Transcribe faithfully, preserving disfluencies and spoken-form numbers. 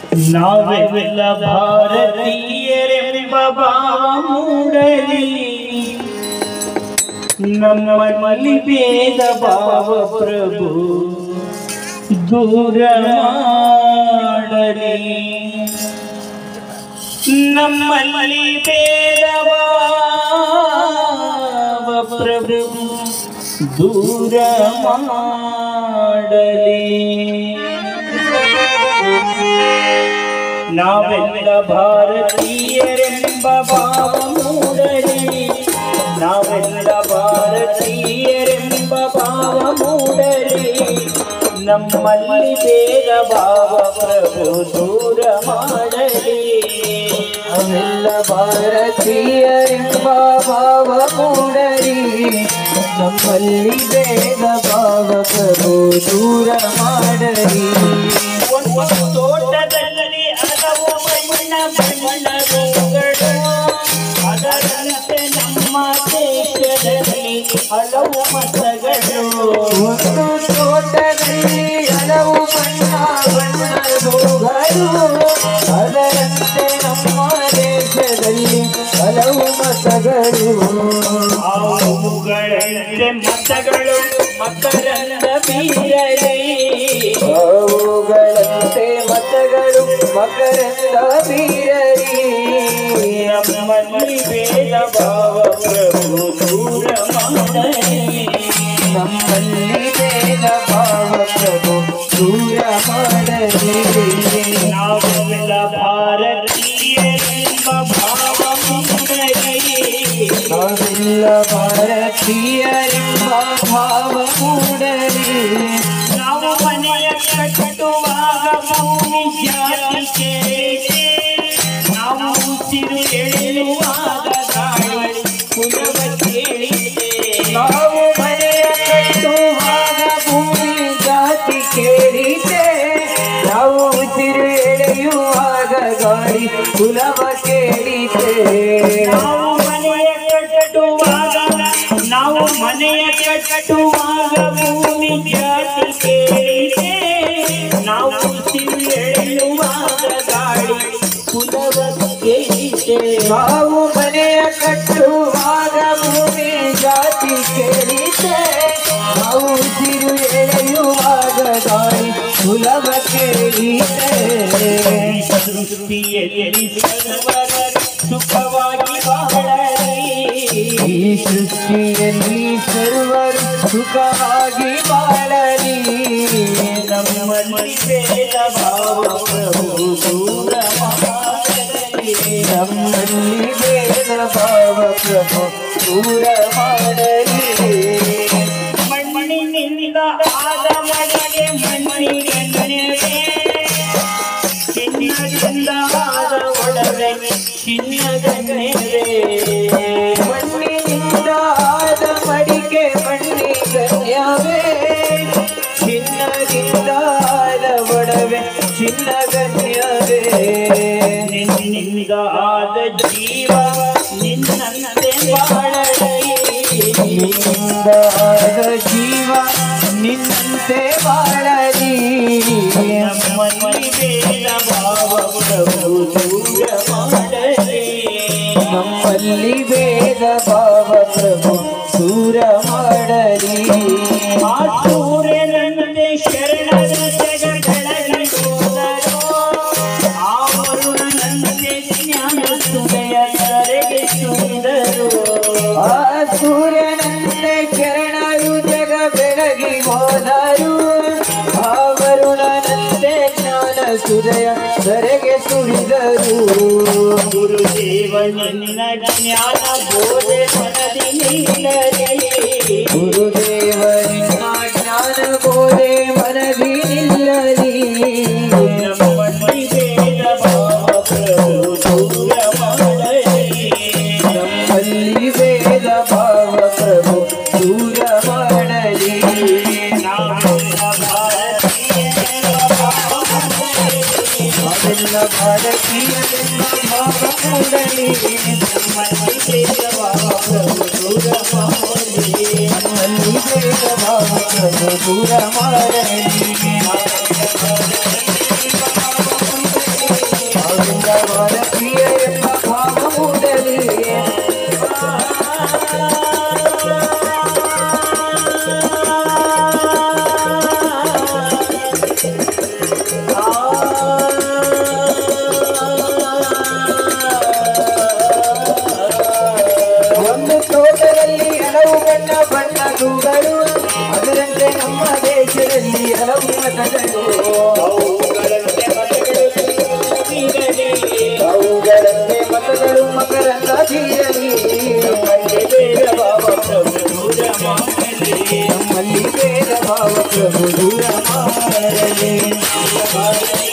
ನಾವೆಲ್ಲ ಭಾರತೀಯರೆಂಬ ಭಾವ ಮೂಡಲಿ, ನಮ್ಮಲ್ಲಿ ಭೇದ ಭಾವ ಪ್ರಭು ದೂರ ಮಾಡಲಿ. ನಮ್ಮಲ್ಲಿ ಭೇದ ಭಾವ ಪ್ರಭು ದೂರ ಮಾಡಲಿ. ನಾವೆಲ್ಲ ಭಾರತೀಯರೆಂಬ ಭಾವ ಮೂಡಲಿ, ನಾವೆಲ್ಲ ಭಾರತೀಯರೆಂಬ ಭಾವ ಮೂಡಲಿ, ನಮ್ಮಲ್ಲಿ ಭೇದ ಭಾವ ಪ್ರಭು ದೂರ ಮಾಡಲಿ. ನಾವೆಲ್ಲ ಭಾರತೀಯರೆಂಬ ಭಾವ ಮೂಡಲಿ, ನಮ್ಮಲ್ಲಿ ಭೇದ ಭಾವ ಪ್ರಭು ದೂರ ಮಾಡಲಿ. ಒಂದು ತೋಟದಲ್ಲಿ ಹಲವು ಬಣ್ಣ ಬಣ್ಣಗಳು, ಅದರಂತೆ ನಮ್ಮ ದೇಶದಲ್ಲಿ ಹಲವು ಮತಗಳು. ಒಂದು ತೋಟದಲ್ಲಿ ಹಲವು ಬಣ್ಣ ಬಣ್ಣಗಳು, ಅದರಂತೆ ನಮ್ಮ ದೇಶದಲ್ಲಿ ಹಲವು ಮತಗಳು. ಅವುಗಳಂತೆ ಮತಗಳು ಮಕರಂದ ಬೀರಲಿ, ಅವುಗಳಂತೆ ಮತಗಳು ಮಕರಂದ ಬೀರಲಿ. ನಮ್ಮಲ್ಲಿ ಭೇದ ಭಾವ ಪ್ರಭು ದೂರ ಮಾಡಲಿ, ನಮ್ಮಲ್ಲಿ ಭೇದ ಭಾವ ಪ್ರಭು ದೂರ ಮಾಡಲಿ. ನಾವೆಲ್ಲ ಭಾರತೀಯರೆಂಬ ಭಾವ ಮೂಡಲಿ, ನಾವೆಲ್ಲ ಭಾರತೀಯರೆಂಬ ಭಾವ ಮೂಡಲಿ. ನಾವು ಮನೆಯ ಕಟ್ಟುವಾಗ ಭೂಮಿ ಜಾತಿ ಕೇಳಿದೆ, ನಾವು ಉಸಿರು ಎಳೆಯುವಾಗ ಗಾಳಿ ಕುಲವ ಕೇಳಿದೆ. ನಾವು ಮನೆಯ ಕಟ್ಟುವಾಗ ಭೂಮಿ ಜಾತಿ ಕೇಳಿದೆ, ನಾವು ಉಸಿರು ಎಳೆಯುವಾಗ ಗಾಳಿ ಕುಲವ ಕೇಳಿದೆ. ನಾವು ಮನೆಯ ಕಟ್ಟುವಾಗ ನಾವು ಮನೆಯ ಕಟ್ಟುವಾಗ ಭೂಮಿ ಜಾತಿ ಕೇಳಿದೆ, ನಾವು ಉಸಿರು ಎಳೆಯುವಾಗ ಗಾಳಿ ಕುಲವ ಕೇಳಿದೆ. ನಾವು ಮನೆಯ ಕಟ್ಟುವಾಗ ಭೂಮಿ ಜಾತಿ ಕೇಳಿದೆ, ನಾವು ಉಸಿರು ಎಳೆಯುವಾಗ ಗಾಳಿ ಕುಲವ ಕೇಳಿದೆ. ಸೃಷ್ಟಿಯಲ್ಲಿ ಸರ್ವರ ಸುಖವಾಗಿ ಬಾಳಲಿ, ಈ ಸೃಷ್ಟಿಯಲ್ಲಿ ಸರ್ವರು ಸುಖವಾಗಿ ಬಾಳಲಿ. ನಮ್ಮಲ್ಲಿ ಭೇದ ಭಾವ ಪ್ರಭು ದೂರ ಮಾಡಲಿ, ನಮ್ಮಲ್ಲಿ ಭೇದ ಭಾವ ಪ್ರಭು ದೂರ ಮಾಡಲಿ. ಮಣ್ಣಿನಿಂದ ಆದ ಮಳೆಗೆ ಮಣ್ಣಿಗೆ ಚಿನ್ನದಿಂದ ಆದ ಒಡವೆ ಚಿನ್ನಗನ್ನೆರೆ. ಮಣ್ಣಿನಿಂದ ಆದ ಮಡಿಕೆ ಮಣ್ಣಿಗನ್ಯವೇ, ಚಿನ್ನದಿಂದ ಆದ ಒಡವೆ ಚಿನ್ನಗನ್ಯವೇ. ನಿನ್ನಿಂದ ಆದ ಜೀವ ನಿನ್ನಂತೆ ಬಾಳಲಿ, ನಿನ್ನಿಂದ ಆದ ಜೀವ ನಿನ್ನಂತೆ ಬಾಳಲಿ. ನಮ್ಮಲ್ಲಿ ಭೇದ ಭಾವ ಪ್ರಭು ದೂರ ಮಾಡಲಿ, ನಮ್ಮಲ್ಲಿ ಭೇದ ಭಾವ ಪ್ರಭು ದೂರ ಮಾಡಲಿ. ಆ ಸೂರ್ಯನಂತೆ ಶರಣರ ಜಗಗಳಲ್ಲಿ ಹೋದರು, ಆ ವರುಣನಂತೆ ಜ್ಞಾನ ಸುದಯ ಕರೆಗೆ ಸುರಿದರು. ಆ ಸೂರ್ಯನಂತೆ ಕಿರಣರು ಜಗ ಬೆಳಗಿ ಹೋದರು, ಆ ವರುಣನಂತೆ ಜ್ಞಾನ ಸುದಯ ಧರೆಗೆ ಸುರಿದರು. ಗುರುದೇವ ನಿನ್ನ ಜ್ಞಾನ ಬೋಧೆ ಮನದಿ ನಿಲ್ಲಲಿ, ಗುರುದೇವ ನಿನ್ನ ಜ್ಞಾನ ಬೋಧೆ ಮನದಿ ನಿಲ್ಲಲಿ. ನಮ್ಮಲ್ಲಿ ಭೇದ ಭಾವ ಪ್ರಭು ದೂರ ಮಾಡಲಿ, ನಮ್ಮಲ್ಲಿ ಭೇದ ಭಾವ ಪ್ರಭು ದೂರ ಮಾಡಲಿ. ನಾವೆಲ್ಲ ಭಾರತೀಯರೆಂಬ ಭಾವ ಮೂಡಲಿ, ನಾವೆಲ್ಲ ಭಾರತೀಯರೆಂಬ ಭಾವ ಮೂಡಲಿ, ನಮ್ಮಲ್ಲಿ ಭೇದ ಭಾವ ಪ್ರಭು ದೂರ ಮಾಡಲಿ, ನಮ್ಮಲ್ಲಿ ಭೇದ ಭಾವ ಪ್ರಭು ದೂರ ಮಾಡಲಿ. ಮತಗಳು ಅವುಗಳಂತೆ ಮತಗಳು ತೀರಲಿ ಅವುಗಳಂತೆ ಮತಗಳು ಮಕರಂದ ತೀರಲಿ ನಮ್ಮಲ್ಲಿ ಭೇದ ಭಾವ ಪ್ರಭು ದೂರ ಮಾಡಲಿ ನಮ್ಮಲ್ಲಿ ಭೇದ ಭಾವ ಪ್ರಭು ದೂರ ಮಾಡಲಿ